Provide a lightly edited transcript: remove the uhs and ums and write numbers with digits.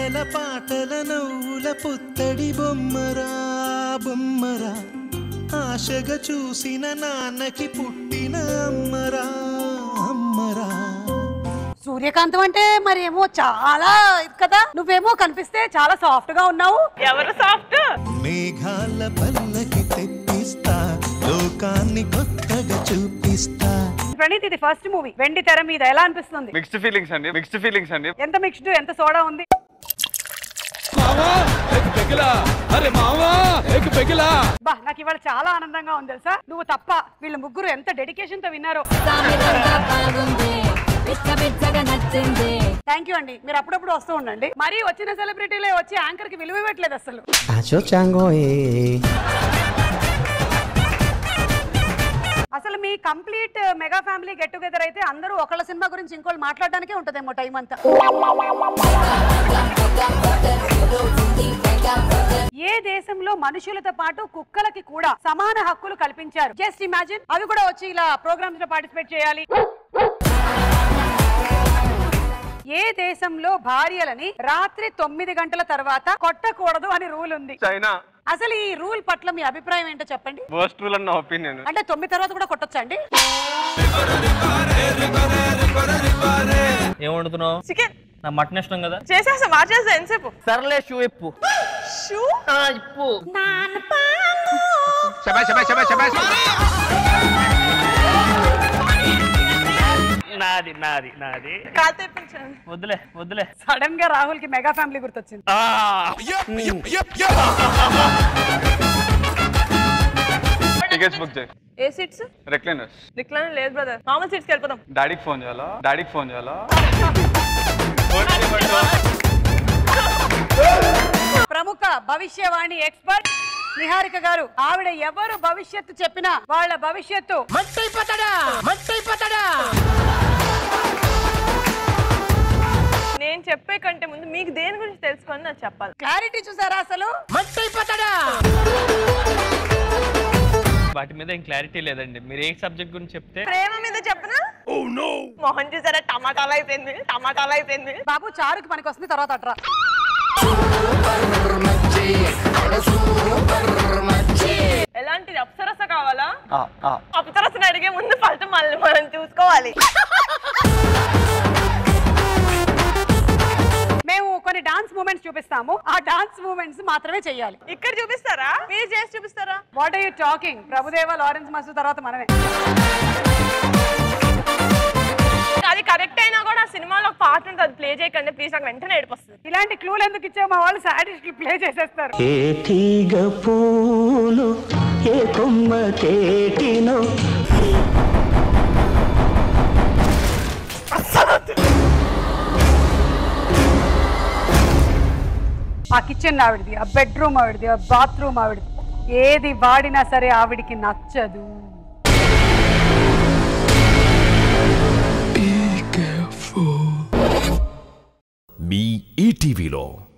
ఆటల పాటల నవ్వుల పుత్తడి బొమ్మరా బొమ్మరా ఆశగా చూసిన నాన్నకి పుట్టిన అమ్మరా అమ్మరా. సూర్యకాంతం అంటే మరేమో చాలా కదా, నువ్వేమో కనిపిస్తే చాలా సాఫ్ట్ గా ఉన్నావు. ఎవరు సాఫ్ట్? మేఘాల పల్లకి తెప్పిస్తా లోకాన్ని కొత్తగా చూపిస్తా. ప్రణీత్, ఇది ఫస్ట్ మూవీ వెండి తెర మీద, ఎలా అనిపిస్తుంది? మిక్స్డ్ ఫీలింగ్స్ అండి, మిక్స్డ్ ఫీలింగ్స్ అండి. ఎంత మిక్స్డ్, ఎంత సోడా ఉంది? బా, నాకు ఇవాళ చాలా ఆనందంగా ఉంది తెలుసా. నువ్వు తప్ప వీళ్ళ ముగ్గురు ఎంత డెడికేషన్ తో విన్నారో. థ్యాంక్ యూ అండి, మీరు అప్పుడప్పుడు వస్తూ ఉండండి. మరి వచ్చిన సెలబ్రిటీలే వచ్చి యాంకర్ కి విలువ ఇవ్వట్లేదు అసలు. అసలు మీ complete mega family get together అయితే అందరూ ఒకళ్ళ సినిమా గురించి ఇంకోళ్ళు మాట్లాడడానికే ఉంటదేమో టైం అంతా. ఏ దేశంలో మనుషులతో పాటు కుక్కలకి కూడా సమాన హక్కులు కల్పించారు? జస్ట్ ఇమాజిన్, అవి కూడా వచ్చి ఇలా ప్రోగ్రామ్స్ లో పార్టిసిపేట్ చేయాలి. ఏ దేశంలో భార్యలని రాత్రి 9 గంటల తర్వాత కొట్టకూడదు అని రూల్ ఉంది? చైనా. అసలు ఈ రూల్ పట్ల మీ అభిప్రాయం ఏంటో చెప్పండి. వర్స్ట్ రూల్ అన్న ఒపీనియన్. అంటే 9 తర్వాత కూడా కొట్టొచ్చా అండి? ఏం వండుతున్నావు? చికెన్. నా మటన్ ఇష్టం కదా. చేసేసా, మార్చేసా. ఎంతసేపు? సర్లే, షూ ఇప్పు. షూ ఇప్పు. నాది నాది నాది. కాలు తెప్పించండి. వద్దులే వద్దులే. సడన్ గా రాహుల్ కి మెగా ఫ్యామిలీ గుర్తొచ్చింది. టికెట్స్ బుక్ చేయి. ఏ సీట్స్? రెక్లైనర్స్. రిక్లైనర్ లేదు బ్రదర్, మామూలు సీట్స్కి వెళ్ళిపోదాం. డాడీకి ఫోన్ చేయాలా? డాడీకి ఫోన్ చేయాలా? ప్రముఖ భవిష్యవాణి ఎక్స్పర్ట్ నిహారిక గారు. ఆవిడ ఎవరు భవిష్యత్తు చెప్పినా వాళ్ళ భవిష్యత్తు నేను చెప్పే కంటే ముందు మీకు దేని గురించి తెలుసుకొని నాకు చెప్పాలి. క్లారిటీ చూసారా అసలు? వాటి మీద ఏం క్లారిటీ లేదండి. మీరు ఏ సబ్జెక్ట్ గురించి చెప్తే. ప్రేమ మీద చెప్పనా? మోహన్ చూసారా, టమాటాలు అయిపోయింది, టమాటాలు అయిపోయింది. బాబు చారుకి మనకి వస్తుంది, తర్వాత అట్రా. ఎలాంటిది? అప్సరస కావాలా? అప్సరసని అడిగే ముందు ఫలితం మళ్ళీ మనం చూసుకోవాలి. మేము కొన్ని డాన్స్ మూమెంట్స్ చూపిస్తాము, ఆ డాన్స్ మూమెంట్స్ మాత్రమే చెయ్యాలి. ఇక్కడ చూపిస్తారా? మీరు చేసి చూపిస్తారా? What are you talking? Prabhudeva, Lawrence master తర్వాత మనమే. అది కరెక్ట్ అయినా కూడా ఆ సినిమాలో ఒక పాట ఉంటుంది, అది ప్లే చేయకండి ప్లీజ్, నాకు వెంటనే ఏడుపొస్తుంది. ఇలాంటి క్లూలు ఎందుకు ఇచ్చావు? మా వాళ్ళు సాడిస్టులు ప్లే చేసేస్తారు. ఏ తీగ పూలు ఏ కొమ్మ తేటినో. ఆ కిచెన్ ఆవిడది, ఆ బెడ్రూమ్ ఆవిడది, ఆ బాత్రూమ్ ఆవిడది. ఏది వాడినా సరే ఆవిడికి నచ్చదు. మీ ఈటీవీలో